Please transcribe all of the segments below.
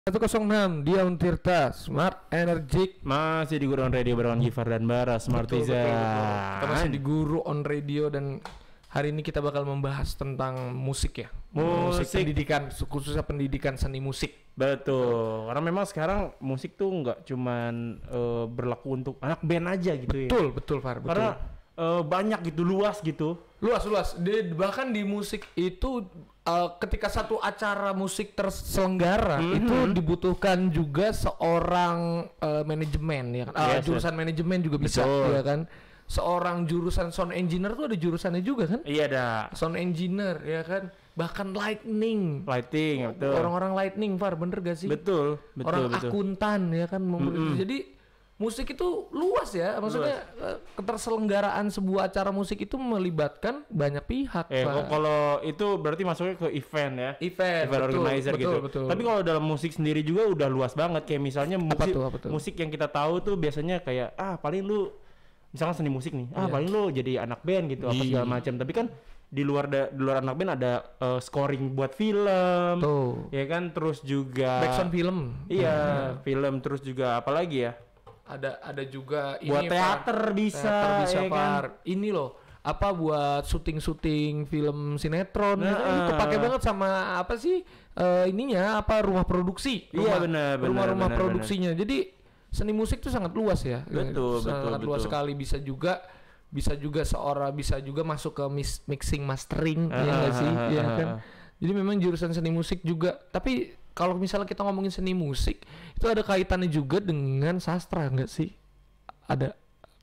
106 dia Untirta Smart Energik. Masih di Guru on Radio bareng Gifar dan Bara Smartiza. Kita masih di Guru on Radio dan hari ini kita bakal membahas tentang musik ya. Musik pendidikan, khususnya pendidikan seni musik. Betul. Karena memang sekarang musik tuh nggak cuman berlaku untuk anak band aja gitu ya. Betul Far, betul. Karena banyak gitu, luas gitu. Luas. Bahkan di musik itu ketika satu acara musik terselenggara itu dibutuhkan juga seorang manajemen ya kan. Jurusan manajemen juga bisa ya kan. Seorang jurusan sound engineer tuh ada jurusannya juga kan? Iya ada. Sound engineer ya kan. Bahkan lighting, betul. Orang-orang lighting, Far, bener gak sih? Betul. Orang akuntan ya kan. Jadi musik itu luas ya, maksudnya keterselenggaraan sebuah acara musik itu melibatkan banyak pihak. Kalau itu berarti masuknya ke event ya, event organizer gitu. Betul. Tapi kalau dalam musik sendiri juga udah luas banget, kayak misalnya musik yang kita tahu tuh biasanya kayak paling lu misalnya seni musik nih, paling lu jadi anak band gitu apa segala macam. Tapi kan di luar anak band ada scoring buat film, ya kan, terus juga backsound film. Iya, film, terus juga apa lagi ya? Ada juga buat ini teater bisa ya kan? Ini loh buat syuting film sinetron itu kepake banget sama apa sih rumah produksi. Rumah produksinya. Jadi seni musik tuh sangat luas ya. Betul. Luas sekali. Bisa juga masuk ke mixing mastering ya nggak sih ya kan. Jadi memang jurusan seni musik juga, tapi kalau misalnya kita ngomongin seni musik itu ada kaitannya juga dengan sastra nggak sih? Ada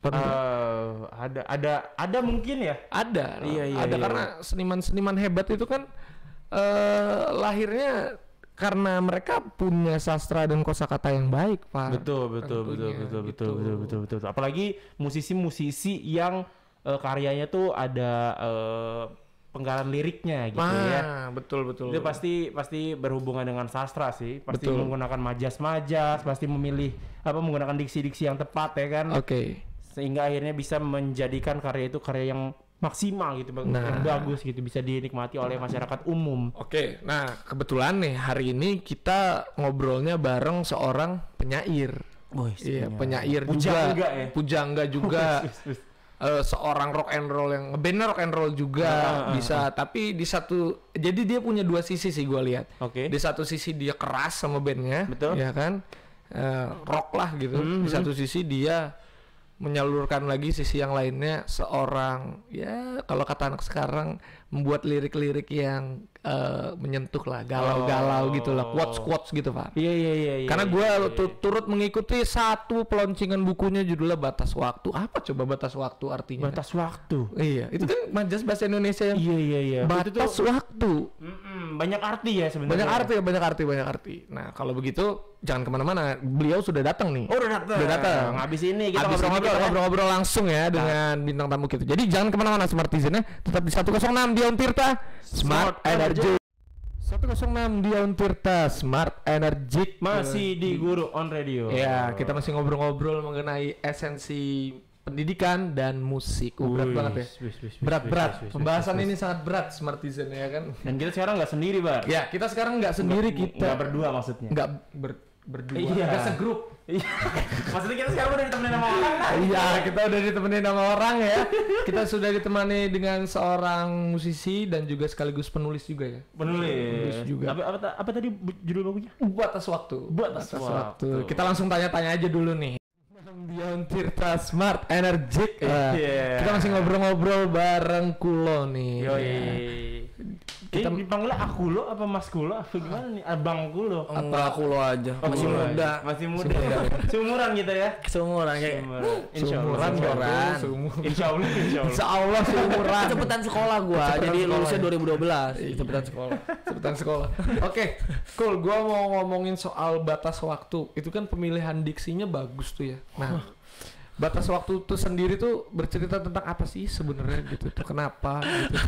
mungkin ya? Ada. Iya. Karena seniman hebat itu kan lahirnya karena mereka punya sastra dan kosakata yang baik, Pak. Betul. Apalagi musisi yang karyanya tuh ada penggalan liriknya gitu ya. Betul. Itu pasti berhubungan dengan sastra sih. Pasti menggunakan majas, pasti menggunakan diksi-diksi yang tepat ya kan. Sehingga akhirnya bisa menjadikan karya itu karya yang maksimal gitu, yang bagus gitu, bisa dinikmati oleh masyarakat umum. Nah kebetulan nih hari ini kita ngobrolnya bareng seorang penyair. Penyair juga. Pujangga juga. Seorang rock and roll yang ngeband rock and roll juga bisa, tapi jadi dia punya dua sisi sih gue lihat. Di satu sisi dia keras sama bandnya, ya kan, rock lah gitu. Di satu sisi dia menyalurkan lagi sisi yang lainnya, seorang ya kalau kata anak sekarang membuat lirik-lirik yang menyentuh lah, galau-galau gitu lah, quotes gitu Pak. Iya. Karena gue turut mengikuti satu peloncingan bukunya, judulnya Batas Waktu. Apa coba batas waktu artinya? Batas waktu. Iya, itu kan majas bahasa Indonesia yang Iya. Batas waktu. Banyak arti ya sebenarnya. Banyak arti. Nah kalau begitu jangan kemana-mana. Beliau sudah datang nih. Udah datang. Habis ini kita ngobrol langsung ya dengan bintang tamu kita. Jadi jangan kemana-mana Smartizen ya. Tetap di 106 dia Untirta Smart Energy. 106 dia Untirta Smart Energik. Masih di Guru on Radio. Ya, kita masih ngobrol-ngobrol mengenai esensi pendidikan dan musik. Berat banget ya. Berat. Pembahasan ini sangat berat Smartizen ya kan. Dan kita sekarang nggak sendiri, Bar. Ya, kita sekarang nggak sendiri, kita nggak berdua maksudnya. Nggak berdua. Nggak segrup. Maksudnya kita sekarang udah ditemenin sama orang. Iya, kita udah ditemenin sama orang ya. Kita sudah ditemani dengan seorang musisi dan juga sekaligus penulis juga ya. Penulis juga. Apa tadi judul bukunya? Batas Waktu. Kita langsung tanya-tanya aja dulu nih. Beyond Tirta Smart Energik. Kita masih ngobrol-ngobrol bareng Kulo nih. Kita dipanggilnya Akulo apa Mas Kulo apa gimana nih? Abang Kulo. Apa Kulo aja. Masih muda. Seumuran gitu ya. Seumuran kayak. Insyaallah. Insyaallah seumuran. Cepetan sekolah gua. Jadi lulusnya 2012. Cepetan sekolah. Oke, cool. Gua mau ngomongin soal batas waktu. Itu kan pemilihan diksinya bagus tuh ya. Nah, batas waktu itu sendiri tuh bercerita tentang apa sih sebenarnya gitu tuh, kenapa gitu.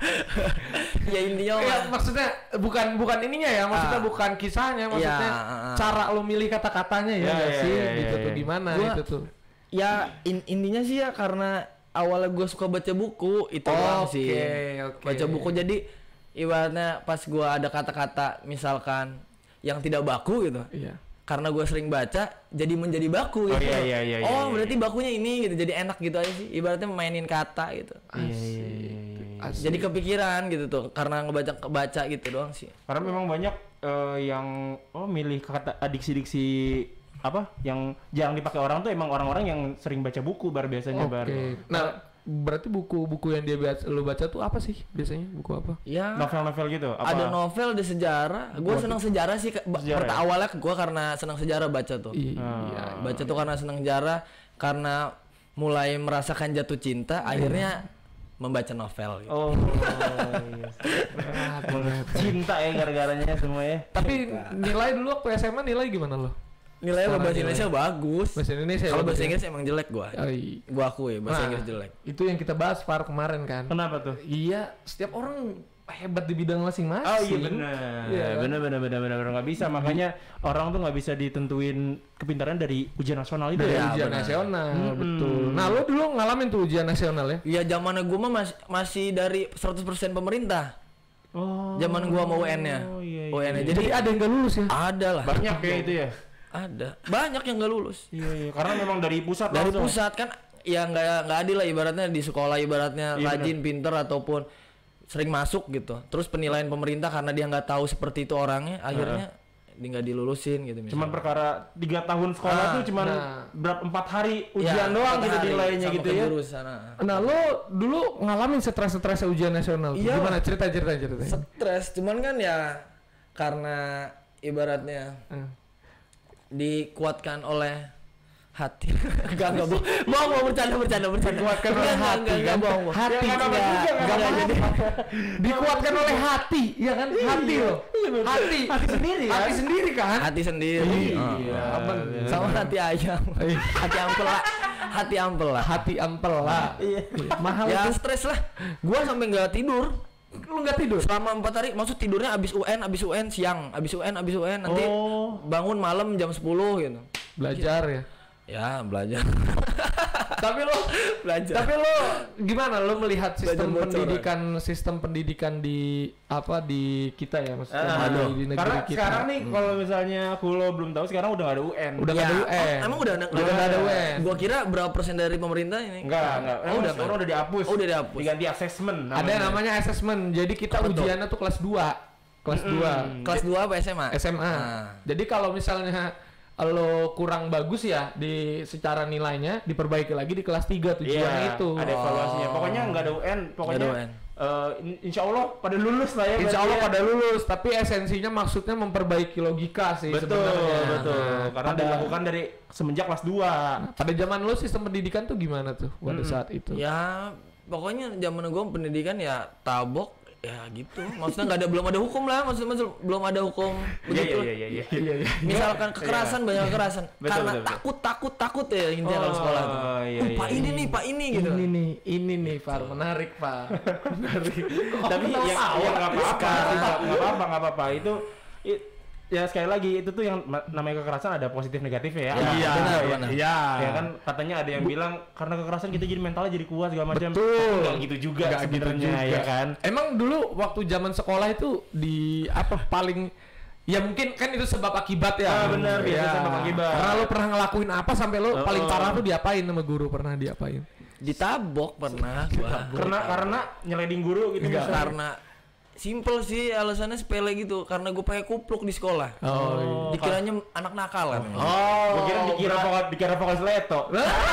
Ya intinya maksudnya bukan ininya ya, maksudnya bukan kisahnya, maksudnya cara lo milih kata-katanya ya nggak sih gitu tuh gimana itu tuh. Ya intinya sih ya karena awalnya gue suka baca buku itu doang sih. Baca buku, jadi ibaratnya pas gue ada kata-kata misalkan yang tidak baku gitu. Iya. Karena gue sering baca jadi menjadi baku gitu. Iya, berarti bakunya ini gitu, jadi enak gitu aja sih. Ibaratnya mainin kata gitu. Iya. Jadi kepikiran gitu tuh karena kebaca gitu doang sih. Karena memang banyak yang milih kata diksi-diksi apa yang jarang dipakai orang tuh emang orang-orang yang sering baca buku biasanya. Nah, berarti buku-buku yang lu baca tuh apa sih biasanya? Buku apa? Ya, novel-novel gitu. Apa? Ada novel, ada sejarah. Gue senang sejarah sih. Awalnya gue karena senang sejarah baca tuh. Iya. Baca tuh karena senang sejarah, karena mulai merasakan jatuh cinta, akhirnya membaca novel. Gitu. Iya. Cinta ya gara-garanya semua ya. Tapi nilai dulu waktu SMA nilai gimana lo? Nilai bahasa Indonesia bagus. Bahasa Indonesia. Kalau bahasa Inggris emang jelek gua. Gua akui bahasa Inggris jelek. Itu yang kita bahas Far kemarin kan. Kenapa tuh? Iya, setiap orang hebat di bidang masing-masing. Oh iya benar. Benar nggak bisa. Makanya orang tuh nggak bisa ditentuin kepintaran dari ujian nasional itu. Dari ujian nasional, betul. Nah, lo dulu ngalamin tuh ujian nasional ya? Iya, zaman gua mah masih dari 100% pemerintah. Zaman gua mau UN-nya. UN-nya. Jadi ada yang nggak lulus ya? Ada lah. Banyak kayak itu ya. Ada banyak yang nggak lulus. Iya. Karena memang dari pusat. Dari pusat kan, ya nggak adil lah ibaratnya di sekolah, ibaratnya rajin, pinter ataupun sering masuk gitu. Terus penilaian pemerintah karena dia nggak tahu seperti itu orangnya, akhirnya dia nggak dilulusin gitu. Cuman perkara 3 tahun sekolah tuh cuman berapa 4 hari ujian doang gitu nilainya gitu ya. Nah, lo dulu ngalamin stres ujian nasional. Iya. Gimana cerita? Stres, cuman kan ya karena ibaratnya dikuatkan oleh hati. Enggak mau bercanda. Dikuatkan oleh hati kan. Hati enggak jadi. Dikuatkan oleh hati, ya kan? Hati lo. Hati sendiri kan? Hati sendiri. Iya. Sama hati ayam. Hati ampel lah. Iya. Mahal. Ya stres lah. Gua sampai enggak tidur. Lu nggak tidur selama 4 hari? Maksud tidurnya abis UN siang, abis UN nanti bangun malam jam 10 gitu. Belajar ya? Ya belajar. Tapi lo gimana lo melihat sistem pendidikan di kita ya maksudnya di negeri karena kita. Sekarang nih kalau misalnya aku belum tahu sekarang udah nggak ada UN. Udah nggak ada UN. Emang udah ada UN. Gua kira berapa persen dari pemerintah ini? Enggak. Udah dihapus. Udah dihapus. Diganti assessment. Ada yang namanya assessment. Jadi kita ujiannya tuh kelas 2. Kelas 2 apa SMA? SMA. Jadi kalau misalnya lo kurang bagus ya secara nilainya diperbaiki lagi di kelas 3 tujuannya itu. Ada evaluasinya. Pokoknya nggak ada UN. Pokoknya insya Allah pada lulus lah ya. Insya Allah pada lulus. Tapi esensinya maksudnya memperbaiki logika sih sebenarnya. Betul. Karena dilakukan dari semenjak kelas 2. Pada zaman lo sistem pendidikan tuh gimana tuh pada saat itu? Ya pokoknya zaman gue pendidikan ya tabok. Ya gitu, maksudnya belum ada hukum lah, maksudnya belum ada hukum begitu. Iya. Misalkan kekerasan, banyak kekerasan, karena takut ya intinya kalau sekolah. Pak ini gitu. Ini nih, Far, menarik Pak. Menarik. Tapi ya nggak apa-apa itu. Ya sekali lagi itu tuh yang namanya kekerasan ada positif negatifnya ya. Iya, benar. Iya. Ya kan katanya ada yang bilang karena kekerasan kita jadi mentalnya jadi kuat segala macam. Betul. Enggak gitu juga sebenarnya ya kan. Emang dulu waktu zaman sekolah itu di paling ya mungkin kan itu sebab akibat ya. Benar, biasa sebab akibat. Karena lo pernah ngelakuin apa sampai lo paling parah tuh diapain sama guru, pernah diapain? Ditabok pernah gua. Karena nyeleding guru gitu. Enggak, karena simple sih, alasannya sepele gitu, karena gue pakai kupluk di sekolah. Dikiranya anak nakalan. Dikira vokalis Leto.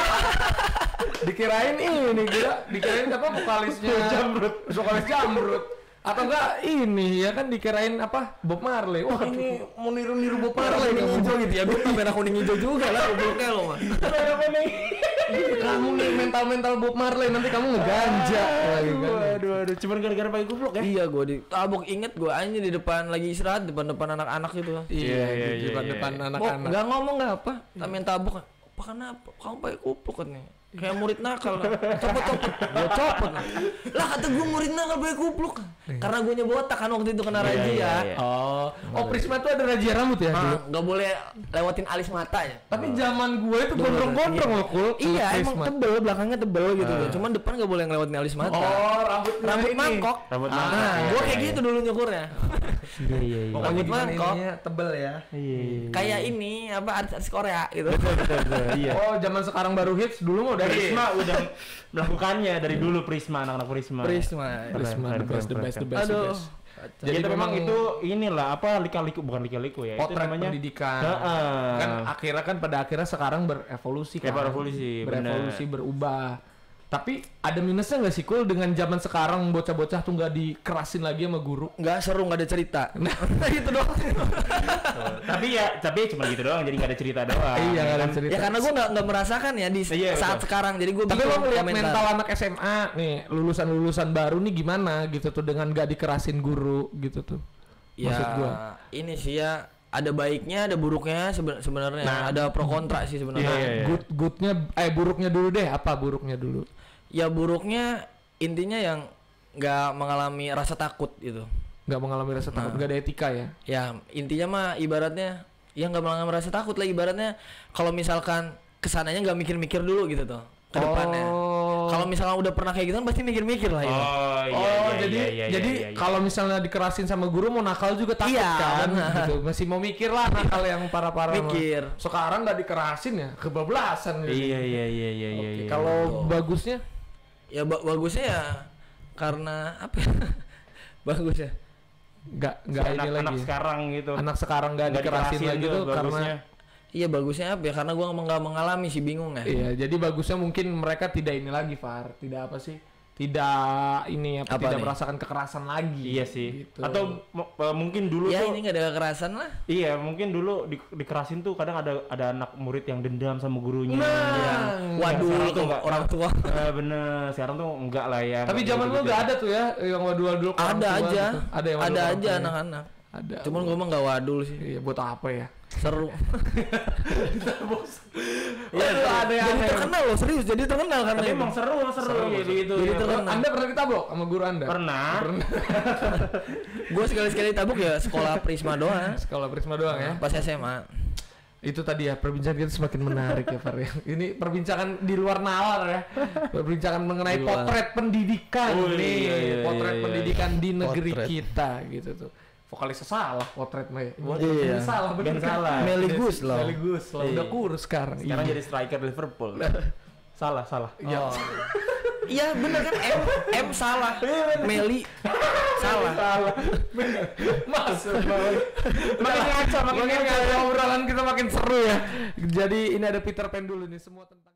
Dikirain apa vokalisnya vokalis Jamrut. Atau enggak ini ya kan dikirain Bob Marley. Wah, ini mau niru Bob Marley kuning hijau gitu ya. Gue merah kuning hijau juga lah kupluknya lo mah. Kamu nih mental Bob Marley, nanti kamu ngeganja lagi kan. Aduh, cuman gara-gara pakai kupluk ya? Iya, gue ditabok, inget gue aja di depan lagi istirahat, depan anak-anak gitu. Iya, depan anak-anak. Enggak ngomong enggak apa, tapi tabok. Kenapa? Kamu pakai kupluk kan nih. Kayak murid nakal. Copot. Gua copot. Lah kata gua murid nakal bae kupluk. Karena gua botak kan waktu itu kena razia. Oh, Prisma tuh ada razia rambut ya? Enggak boleh lewatin alis mata ya. Tapi zaman gua itu gondrong-gondrong loh, Kul. Iya, emang tebel, belakangnya tebel gitu. Cuman depan enggak boleh ngelewatin alis mata. Oh, rambut mangkok. Nah, gua kayak gitu dulu nyukurnya. Iya. Rambut mangkok tebel ya. Iya. Kayak ini apa artis Korea gitu. Iya. Oh, zaman sekarang baru hits, dulu mah udah Prisma udah melakukannya dari dulu. Prisma, anak-anak Prisma. The best. Aduh. Jadi memang itu inilah apa lika-liku, bukan lika-liku ya, potret itu namanya pendidikan. Kan akhirnya pada akhirnya sekarang berevolusi kan. Berevolusi, berubah. Tapi ada minusnya nggak sih, Kul, dengan zaman sekarang bocah-bocah tuh nggak dikerasin lagi sama guru? Nggak seru, nggak ada cerita. Nah, gitu doang. tapi cuma gitu doang, jadi nggak ada cerita doang. Iya, nggak ada cerita. Ya karena gue nggak merasakan ya di saat sekarang, jadi gue. Tapi lo ngeliat mental anak SMA nih, lulusan baru nih gimana gitu tuh dengan nggak dikerasin guru gitu tuh? Ya, maksud gua. Ini sih ya. Ada baiknya, ada buruknya sebenarnya. Nah, ada pro kontra sih sebenarnya. Buruknya dulu deh. Apa buruknya dulu? Ya buruknya intinya yang nggak mengalami rasa takut gitu. Nggak mengalami rasa takut, nggak ada etika ya? Ya intinya mah ibaratnya, ya nggak mengalami rasa takut lah ibaratnya. Kalau misalkan kesananya nggak mikir-mikir dulu gitu tuh ke depannya. Kalau misalnya udah pernah kayak gitu pasti mikir-mikir lah ya. Jadi kalau misalnya dikerasin sama guru mau nakal juga takut kan gitu. Masih mau mikir lah nakal yang parah-parah. Mikir. Sekarang nggak dikerasin ya kebablasan gitu. Iya. Kalau bagusnya? Ya bagusnya ya karena apa ya? Bagus ya. Nggak ini lagi. Anak sekarang gitu. Anak sekarang nggak dikerasin lagi tuh karena iya bagusnya apa ya? Karena gue nggak mengalami sih, bingung ya. Iya, jadi bagusnya mungkin mereka tidak ini lagi, Far. Tidak apa sih? Tidak ini apa tidak nih? Merasakan kekerasan lagi. Iya sih. Gitu. Atau mungkin dulu ya, tuh. Ya ini nggak ada kekerasan lah. Iya, mungkin dulu dikerasin tuh kadang ada anak murid yang dendam sama gurunya. Waduh, tuh orang tua. Bener. Sekarang tuh enggak lah ya. Tapi zaman lu nggak ada tuh ya yang wadul-wadul. Ada aja. Gitu. Ada yang ada aja anak-anak. Ada. Cuman gue mah nggak wadul sih. Iya, buat apa ya? Seru. Ya, ada yang jadi terkenal loh, serius. Jadi terkenal karena emang seru jadi itu. Jadi terkenal. Anda pernah ditabok sama guru Anda? Pernah. Gue sekali-sekali tabok ya sekolah Prisma doang. Sekolah Prisma doang ya. Pas SMA. Itu tadi ya, perbincangan kita semakin menarik ya, Far. Ini perbincangan di luar nalar ya. Perbincangan mengenai potret pendidikan nih. Potret pendidikan di negeri kita gitu tuh. Vokalisnya salah, potret Mei. Iya. Salah, bener salah. Meli Gus loh. Udah kurus sekarang. Sekarang jadi striker Liverpool. Salah. Iya. Iya bener kan, M salah. Meli salah. Masuk. Makin ngaco obrolan kita makin seru ya. Jadi ini ada Peter Pan dulu nih, semua tentang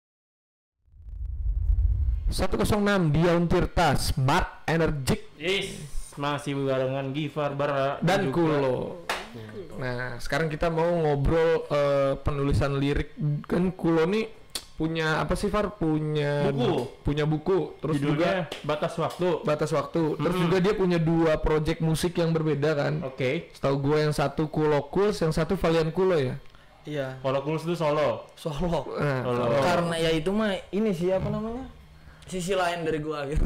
106 Dion Tirta Smart Energic. Yes. Masih barengan Gifar Bara dan Kulo. Nah, sekarang kita mau ngobrol penulisan lirik. Kan Kulo nih punya apa sih, Far? Punya buku. Terus judulnya juga Batas Waktu. Terus juga dia punya 2 project musik yang berbeda kan. Oke. Setahu gue yang satu Kulo Kuls, yang satu Valian Kulo ya. Iya. Kulo Kuls itu solo. Karena ya itu mah ini siapa namanya? Sisi lain dari gua gitu.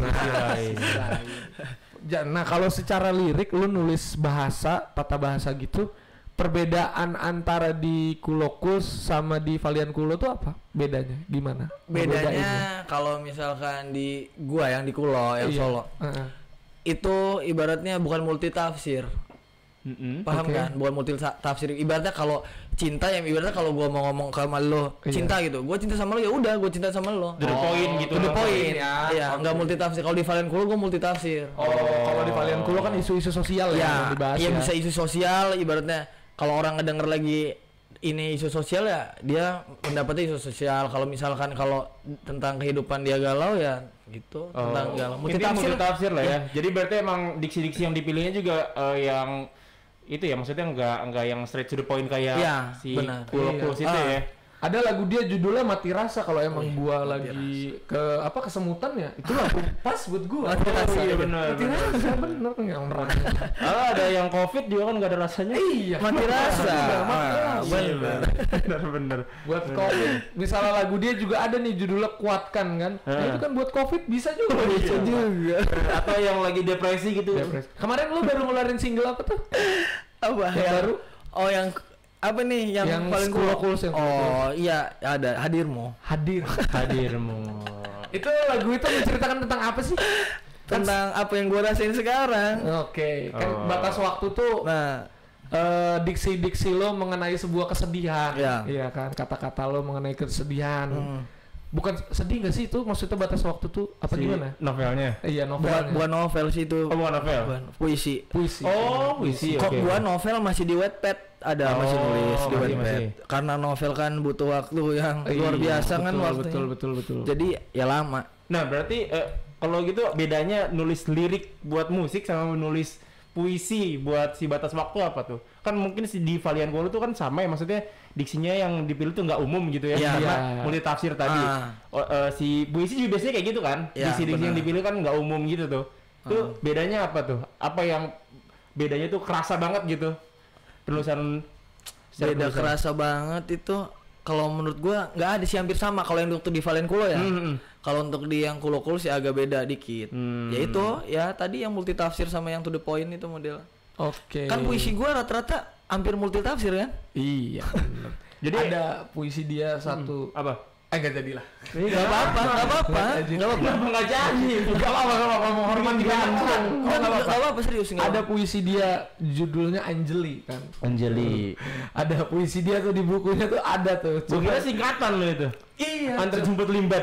Nah, kalau secara lirik lu nulis tata bahasa gitu, perbedaan antara di Kulo Kuls sama di Valian Kulo tuh apa? Bedanya gimana? Bedanya kalau misalkan di gua yang di Kulo yang solo. Itu ibaratnya bukan multi tafsir. Paham kan? Bukan multi tafsir. Ibaratnya kalau cinta ya ibaratnya kalau gua mau ngomong sama lo cinta gitu. Gua cinta sama lo ya udah gua cinta sama lo. To the point gitu. To the point. Iya, enggak multi tafsir. Kalau di Valian Kulo gua multi tafsir. Kalau di Valian Kulo kan isu-isu sosial yang dibahas. Iya, bisa isu sosial ibaratnya kalau orang ngedenger lagi ini isu sosial ya dia mendapatnya isu sosial. Kalau misalkan kalau tentang kehidupan dia galau ya gitu tentang galau. Multi tafsir lah ya. Jadi berarti emang diksi-diksi yang dipilihnya juga yang itu ya, maksudnya enggak yang straight to the point kayak si Kulo Kuls itu ya. Ada lagu dia judulnya Mati Rasa, kalau emang gua lagi kesemutan ya. Itu lagu pas buat gua. Mati Rasa. Iya benar. Mati Rasa bener yang ada yang Covid juga kan enggak ada rasanya. Iya. Mati Rasa. Bener. Bener. Buat COVID, misalnya lagu dia juga ada nih judulnya Kuatkan kan. Nah itu kan buat COVID bisa juga. Bisa juga. Atau yang lagi depresi gitu. Kemarin lu baru ngeluarin single apa tuh? Apa? Yang baru? Oh yang apa nih yang paling cool yang oh iya ada Hadirmu. Itu lagu itu menceritakan tentang apa sih? Tentang apa yang gue rasain sekarang. Oke. Kan batas waktu tuh. Nah, diksi-diksi lo mengenai sebuah kesedihan. Iya kan, kata-kata lo mengenai kesedihan. Bukan sedih nggak sih itu maksudnya batas waktu tuh apa gimana? Novelnya? Iya novelnya. Bukan novel sih itu. Oh bukan novel? Puisi. Oh puisi. Kok gua novel masih di Wattpad ada masih nulis di Wattpad. Karena novel kan butuh waktu yang luar biasa kan waktunya. Betul. Jadi ya lama. Nah berarti kalau gitu bedanya nulis lirik buat musik sama menulis puisi buat si batas waktu apa tuh? Kan mungkin di Valian Kolo tuh kan sama ya, maksudnya diksinya yang dipilih tuh nggak umum gitu ya, karena multi tafsir tadi. Si puisi juga biasanya kayak gitu kan, diksi yang dipilih kan nggak umum gitu tuh. Tuh bedanya apa tuh? Apa yang bedanya tuh kerasa banget gitu? Tulisan kerasa banget itu. Kalau menurut gua nggak ada sih, hampir sama kalau yang waktu di Valian Kolo ya. Kalau untuk di yang Kulo sih agak beda dikit. Ya itu ya tadi yang multi tafsir sama yang to the point itu model. Oke. Kan puisi gua rata-rata hampir multi tafsir kan? Iya. Jadi ada puisi dia satu apa? Enggak jadilah. Enggak apa-apa. Enggak jadi. Enggak apa-apa menghormati ganteng. Enggak apa-apa serius. Ada puisi dia judulnya Anjeli kan. Ada puisi dia tuh di bukunya tuh ada tuh. Bukunya singkatan loh itu. Iya. Antar jemput limbat.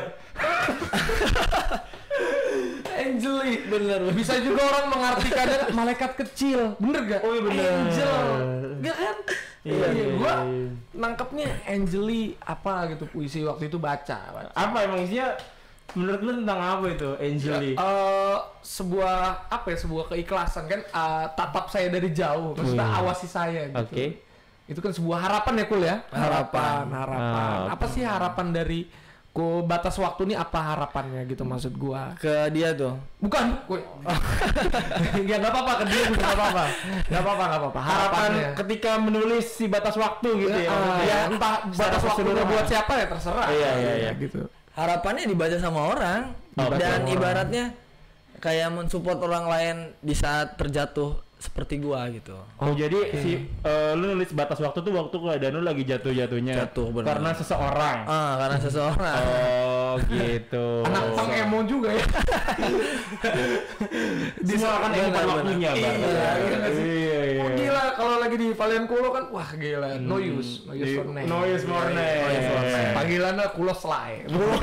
Angeli, bener. Bisa juga orang mengartikannya malaikat kecil, bener gak? Oh iya bener. Angel, gak kan? Iya. Gua nangkepnya Angeli apa gitu puisi waktu itu baca. Apa emang isinya? Menurut lu tentang apa itu Angeli? Sebuah apa ya? Sebuah keikhlasan kan. Tatap saya dari jauh, maksudnya awasi saya gitu. Oke. Itu kan sebuah harapan ya Kul ya? Harapan. Apa sih harapan dari batas waktu ini, apa harapannya gitu maksud gua? Ke dia tuh. Bukan. Ya enggak apa-apa, ke dia enggak apa-apa. Enggak apa-apa. Harapan ketika menulis si batas waktu gitu ya. Ya entah batas waktunya buat siapa ya terserah. Iya gitu. Harapannya dibaca sama orang dan ibaratnya kayak mensupport orang lain di saat terjatuh seperti gua gitu. Oh jadi lu nulis batas waktu tuh waktu keadaan lu lagi jatuh-jatuhnya. Bener. Karena seseorang. Karena seseorang. Oh gitu. Anak pang emo juga ya. Diserahkan waktunya Bang. Iya. Gila kalau lagi di Valian Kolo kan wah gila. No use for name. Panggilannya Kulo Slay.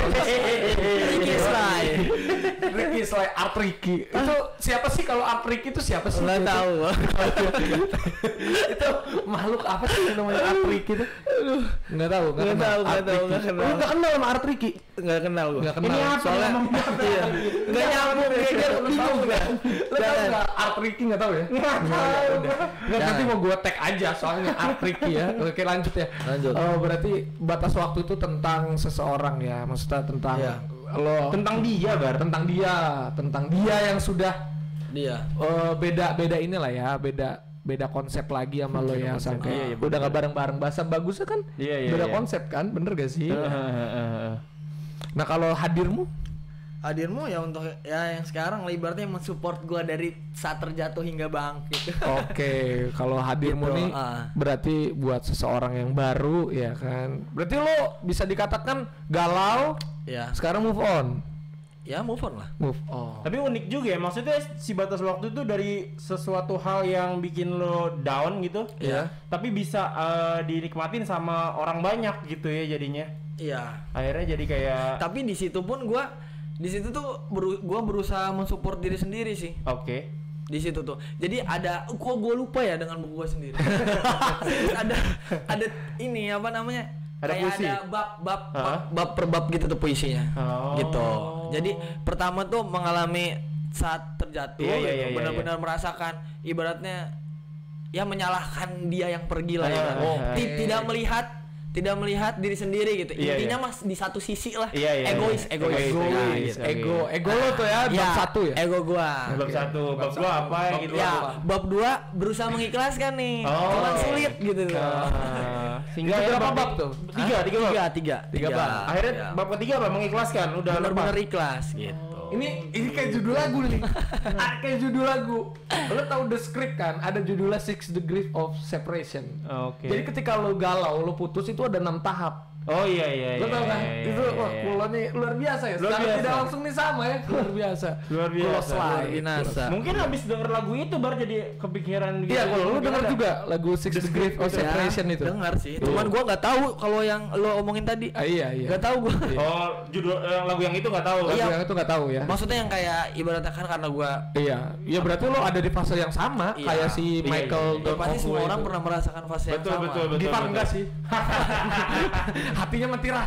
Ricky Slay Art Ricky. Itu siapa sih kalau Art Ricky itu siapa sih? Nggak tahu. Itu makhluk apa sih namanya Art Ricky itu? Nggak tahu. Nggak kenal sama Art Ricky. Nggak kenal gua. Ini apa? Soalnya nggak nyambung kayak bingung kan. Lo tau nggak Art Ricky nggak tahu ya? Nggak tahu. Nanti mau gua tag aja soalnya Art Ricky ya. Oke lanjut ya. Oh berarti batas waktu itu tentang seseorang ya, maksudnya tentang lo tentang dia yang sudah beda inilah ya, beda konsep lagi sama lo ya, sampai udah nggak bareng-bareng, bahasa bagusnya kan beda konsep kan, bener gak sih? Nah kalau hadirmu ya untuk ya yang sekarang lah ibaratnya mensupport gua dari saat terjatuh hingga bangkit. Oke, kalau hadirmu gitu, nih berarti buat seseorang yang baru ya kan. Berarti lo bisa dikatakan galau, sekarang move on. Ya move on lah. Tapi unik juga ya, maksudnya si batas waktu itu dari sesuatu hal yang bikin lo down gitu. Iya. Tapi bisa dinikmatin sama orang banyak gitu ya jadinya. Iya. Akhirnya jadi kayak. Tapi di situ pun gua berusaha mensupport diri sendiri sih. Oke. Di situ tuh. Jadi ada gue lupa ya dengan buku gue sendiri. ada ini apa namanya? Ada kayak puisi. Ada bab per bab gitu tuh puisinya. Gitu. Jadi pertama tuh mengalami saat terjatuh benar-benar merasakan ibaratnya ya menyalahkan dia yang pergi lah ya. Tidak melihat diri sendiri gitu. Intinya mas di satu sisi lah. Egois. Ego lo tuh ya, bab satu ya. Ego gua. Bab gua apa gitu. Ya, bab 2 berusaha mengikhlaskan nih. Cuman sulit gitu. Sehingga berapa bab tuh? Tiga bab. Akhirnya bab ketiga apa mengikhlaskan? Udah benar-benar ikhlas gitu. Ini kayak judul lagu nih. Kayak judul lagu. Lo tau The Script kan? Ada judulnya 6 Degrees of Separation. Oke. Jadi ketika lo galau, lo putus itu ada 6 tahap. Oh iya. Lo tau kan? Itu Kulo nih luar biasa ya. Secara tidak langsung nih sama ya. Luar biasa. Luar biasa. Mungkin habis denger lagu itu baru jadi kepikiran gitu. Iya, kalau lo denger juga lagu 6 Degrees of Separation itu. Dengar sih. Cuman gua enggak tahu kalau yang lo omongin tadi. Iya. Enggak tahu gua. Oh, judul lagu yang itu enggak tahu. Lagu yang itu enggak tahu ya. Maksudnya yang kayak ibaratnya kan karena gua Iya berarti lo ada di fase yang sama kayak si Michael. Pasti semua orang pernah merasakan fase yang sama. Betul. Gipar enggak sih? Hatinya mati rasa.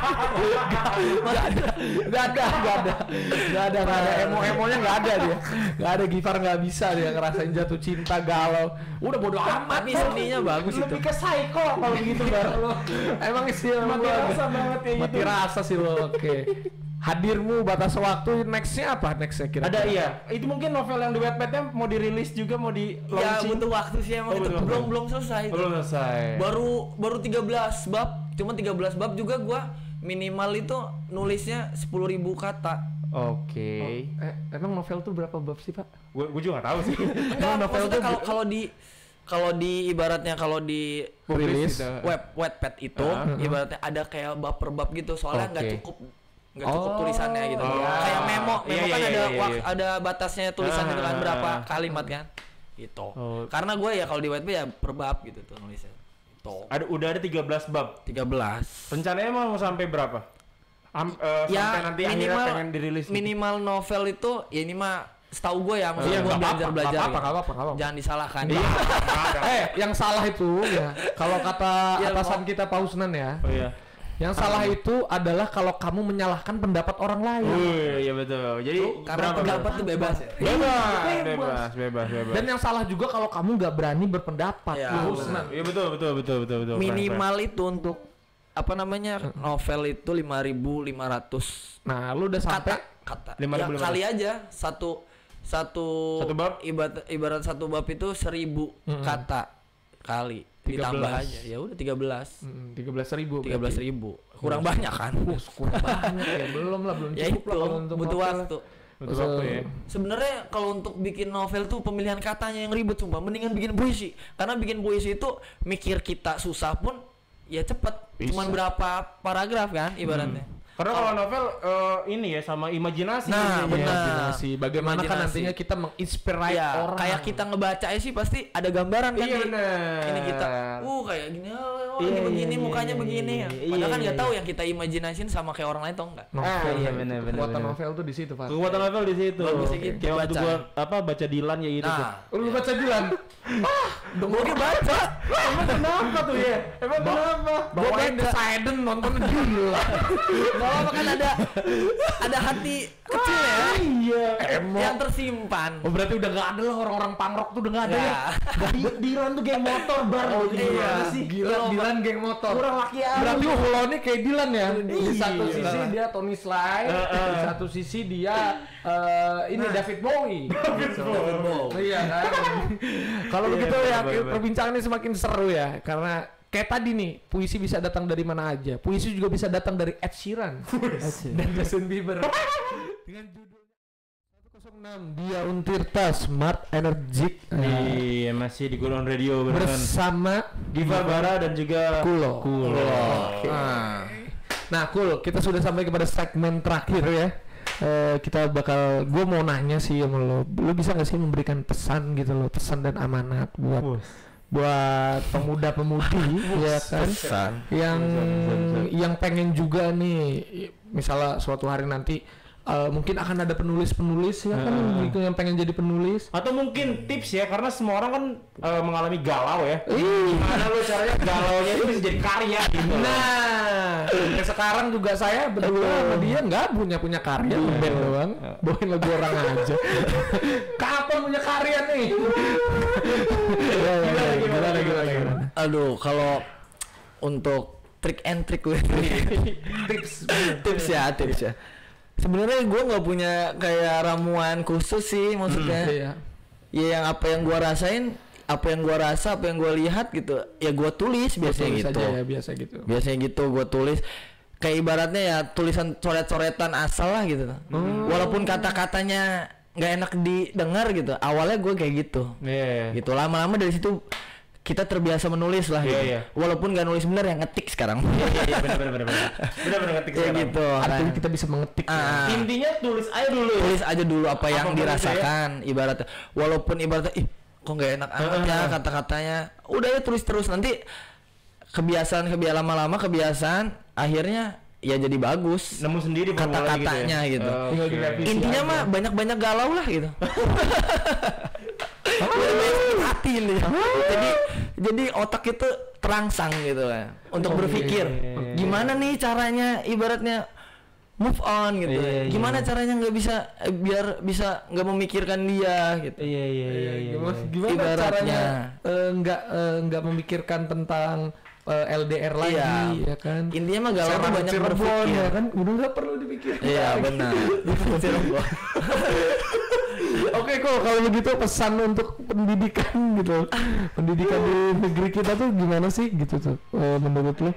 Gak ada emo-emonya nggak ada dia. Nggak ada. Gipar nggak bisa dia ngerasain jatuh cinta, galau. Udah bodo amat. Tapi seninya bagus itu. Lebih ke psycho kalau begitu baru lo. Emang sih mati rasa banget kayak gitu. Mati rasa sih lo. Oke. Hadirmu batas waktu, nextnya apa nextnya kira-kira? Ada iya. Itu mungkin novel yang di Wattpad-nya mau dirilis juga, mau di launching. Ya butuh waktu sih emang itu. Belum selesai. Belum selesai. Baru 13 bab. Cuma 13 bab juga gua minimal itu nulisnya 10.000 kata. Oke. Emang novel tuh berapa bab sih, Pak? Gua juga enggak tahu sih. Novel tuh kalau di ibaratnya kalau di rilis Wattpad itu ibaratnya ada kayak bab per bab gitu. Soalnya nggak cukup tulisannya gitu. Kayak memo kan ada batasnya tulisan itu kan berapa kalimat kan gitu. Karena gue ya kalau di Wattpad ya per bab gitu tuh nulisnya. Udah ada 13 bab. 13. Rencananya mau sampai berapa? Sampai nanti akhirnya pengen dirilis. Minimal novel itu ya ini mah setahu gue ya, maksudnya gue belajar apa. Jangan disalahkan. Yang salah itu ya kalau kata atasan kita Pak Husnan ya. Oh iya. Yang salah itu adalah kalau kamu menyalahkan pendapat orang lain. Iya betul. Jadi karena pendapat itu bebas ya. Bebas. Dan yang salah juga kalau kamu nggak berani berpendapat. Iya betul. Minimal itu untuk apa namanya novel itu 5.500. Nah, lu udah sampai kata. Ya, kali aja satu bab ibarat satu bab itu 1.000 kata kali. Ditambah aja ya udah 13.000 kurang banyak kan kurang banyak ya belum ya cukup itu untuk butuh waktu ya. Sebenarnya kalau untuk bikin novel tuh pemilihan katanya yang ribet sumpah, mendingan bikin puisi karena bikin puisi itu mikir kita susah pun ya cepet cuman berapa paragraf kan ibaratnya. Karena kalau novel ini ya sama imajinasi. Nah, imajinasi. Bagaimana kan nantinya kita menginspirasi orang. Kayak kita ngebaca sih pasti ada gambaran kan. Iya benar. Ini kita, kayak gini, ini begini, mukanya begini. Padahal kan nggak tahu yang kita imajinasin sama kayak orang lain atau enggak. Novel. Iya benar. Kekuatan novel tuh di situ, Pak. Kekuatan novel di situ. Bagus gitu. Kayak waktu gua baca Dilan ya itu tuh. Lu baca Dilan? Gue baca. Emang kenapa tuh ya? Emang kenapa? Bawain The Silent nonton gila. Bahwa kan ada hati kecil ya. Iya. Yang tersimpan. Oh berarti udah nggak ada lah orang-orang pangrok tuh udah nggak ada ya. Dilan tuh geng motor baru. Iya sih. Gila Dilan geng motor. Kurang laki aja. Berarti Hulo nih kayak Dilan ya. Di satu sisi dia Tony Sly, di satu sisi dia ini David Bowie. Iya kan. Kalau begitu ya perbincangan ini semakin seru ya karena kayak tadi nih, puisi bisa datang dari mana aja. Puisi juga bisa datang dari Ed Sheeran dan Justin Bieber. Dengan judulnya 106 Dia Untirta Smart Energik. Iya, masih di Kulon Radio bersama Giva Bara dan juga Kulo. Okay. Nah, Kul, kita sudah sampai kepada segmen terakhir ya. Gue mau nanya sih sama lo bisa nggak sih memberikan pesan gitu loh, pesan dan amanat buat pemuda-pemudi ya kan yang pengen juga nih misalnya suatu hari nanti mungkin akan ada penulis ya kan gitu yang pengen jadi penulis atau mungkin tips ya karena semua orang kan mengalami galau ya gimana lo caranya galaunya itu bisa jadi karya gitu. Nah sekarang juga saya berdua sama dia nggak punya karya band doang bawain lagu orang aja kapan punya karya nih gimana. Aduh kalau untuk trik and trick tips ya sebenarnya gue nggak punya kayak ramuan khusus sih maksudnya. Ya yang apa yang gue rasain apa yang gue rasa, apa yang gue lihat gitu, ya gue tulis biasanya gitu. Ya, biasanya gitu gue tulis. Kayak ibaratnya ya tulisan coret-coretan asal lah gitu. Walaupun kata-katanya nggak enak didengar gitu. Awalnya gue kayak gitu. Gitu lama-lama dari situ kita terbiasa menulis lah gitu. Walaupun nggak nulis bener, yang ngetik sekarang. Bener ngetik sekarang. Gitu. Artinya kita bisa mengetik. Intinya tulis aja dulu. Tulis aja dulu apa yang dirasakan ibaratnya. Walaupun ibaratnya kok nggak enak amat ya kata-katanya. Udah ya tulis terus, nanti kebiasaan lama-lama kebiasaan akhirnya ya jadi bagus. Nemu sendiri kata-katanya gitu. Intinya mah banyak-banyak galau lah gitu. Hati nih. Jadi otak itu terangsang gitu lah untuk berpikir gimana nih caranya ibaratnya move on gitu. Gimana caranya nggak bisa biar bisa nggak memikirkan dia gitu. Gimana caranya nggak memikirkan tentang LDR lagi ya kan. Intinya mah galau tuh banyak berpikir ya kan, udah nggak perlu dipikir. Iya benar. Oke kok kalau begitu pesan untuk pendidikan gitu, pendidikan di negeri kita tuh gimana sih gitu tuh menurut lo?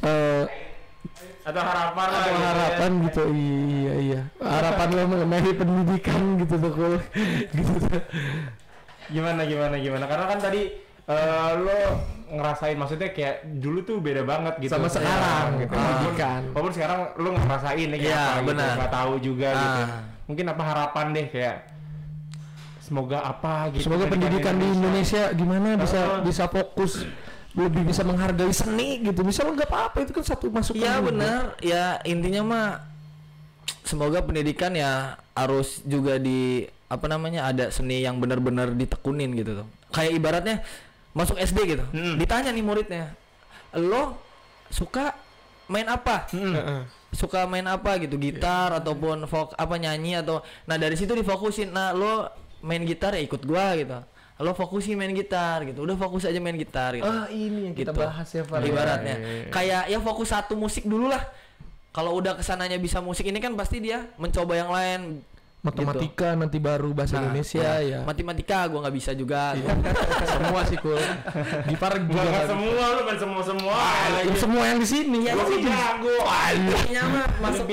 Atau harapan gitu. Iya harapan lo mengenai pendidikan gitu tuh gitu tuh. Gimana karena kan tadi lo ngerasain, maksudnya kayak dulu tuh beda banget gitu sama sekarang gitu. Walaupun sekarang lo ngerasain nih kayak apa gitu, nggak tahu juga gitu. Mungkin apa harapan deh kayak semoga apa gitu. Semoga pendidikan di Indonesia gimana bisa fokus, lebih bisa menghargai seni gitu. Misalnya nggak apa-apa, itu kan satu masukan. Iya benar. Ya intinya mah semoga pendidikan ya harus juga ada seni yang benar-benar ditekunin gitu tuh. Kayak ibaratnya masuk SD gitu. Ditanya nih muridnya, "Lo suka main apa?" Suka main apa gitu, gitar ataupun nyanyi atau dari situ difokusin. Nah, lo main gitar ya ikut gua gitu. Lo fokusin main gitar gitu. Udah fokus aja main gitar gitu. Ini yang kita bahas ya, Far. Ibaratnya kayak ya fokus satu musik dulu lah. Kalau udah kesananya bisa musik ini kan pasti dia mencoba yang lain. Matematika gitu. Nanti baru bahasa Indonesia ya. Matematika gua nggak bisa juga. Semua sih cool. Gipar juga nggak semua, lu kan semua. Semua yang di sini. Ya sih jago. Intinya mah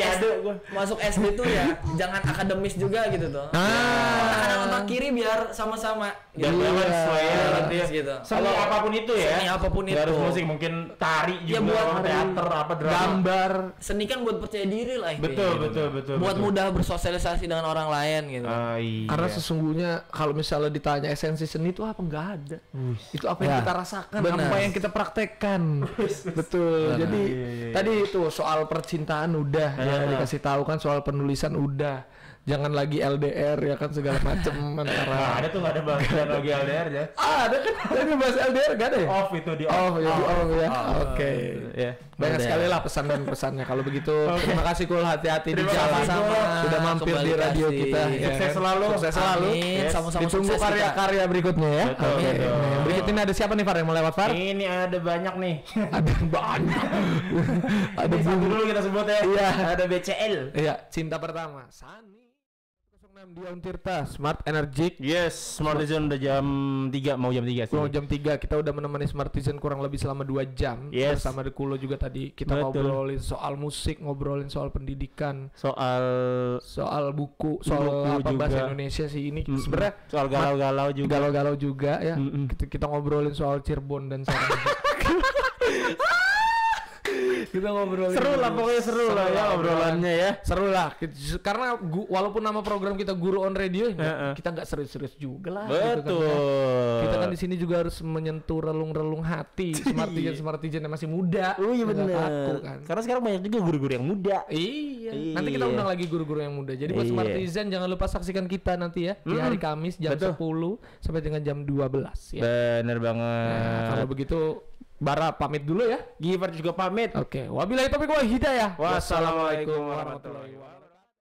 masuk SD tuh ya jangan akademis juga gitu tuh. Kanan otak kiri biar sama-sama. Jangan sesuai gitu. Seni apapun itu ya. Seni apapun itu. Harus musik, mungkin tari juga, buat teater, apa drama. Gambar. Seni kan buat percaya diri lah. Betul. Buat mudah bersosialisasi dengan orang lain gitu. Iya. Karena sesungguhnya kalau misalnya ditanya esensi seni itu apa, nggak ada. Itu apa yang kita rasakan, apa yang kita praktekkan. Betul. Jadi tadi itu soal percintaan udah ya dikasih tahu kan, soal penulisan udah. Jangan lagi LDR ya kan, segala macem antara. Ada tuh, nggak ada bahas lagi LDR ya? Ada kan? Tadi bahas LDR gak ada ya? Off itu di off ya. Oke. Banyak sekali lah pesan dan pesannya. Kalau begitu terima kasih Kul, hati-hati di jalan, sudah mampir di radio kita. Sukses selalu. Amin. Sama-sama ditunggu karya-karya berikutnya ya. Oke. Berikut ini ada siapa nih Far yang mau lewat Far? Ini ada banyak nih. Ada banyak. Ada dulu kita sebut ya. Iya. Ada BCL. Iya. Cinta pertama. Sani. Dion Tirta, Smart Energik. Yes, Smartizen udah jam 3, mau jam 3 sih. Mau jam 3, kita udah menemani Smartizen kurang lebih selama 2 jam. Yes. Bersama Dekulo juga tadi kita ngobrolin soal musik, ngobrolin soal pendidikan, soal buku, soal apa juga. Bahasa Indonesia sih ini. Sebenarnya soal galau-galau juga. Galau-galau juga ya. Kita ngobrolin soal Cirebon dan kita ngobrolin seru lah, pokoknya seru lah ya obrolannya ya. Seru lah karena walaupun nama program kita Guru on Radio kita nggak serius-serius juga lah. Betul. Gitu kan. Kita kan di sini juga harus menyentuh relung-relung hati Smartizen yang masih muda. Oh iya benar. Kan. Karena sekarang banyak juga guru-guru yang muda. Iya. Nanti kita undang lagi guru-guru yang muda. Jadi buat Smartizen jangan lupa saksikan kita nanti ya di hari Kamis jam 10 sampai dengan jam 12 ya. Bener banget. Nah, kalau begitu Bara pamit dulu ya. Givar juga pamit. Oke. Wabillahi taufiq wal hidayah. Wassalamualaikum warahmatullahi wabarakatuh.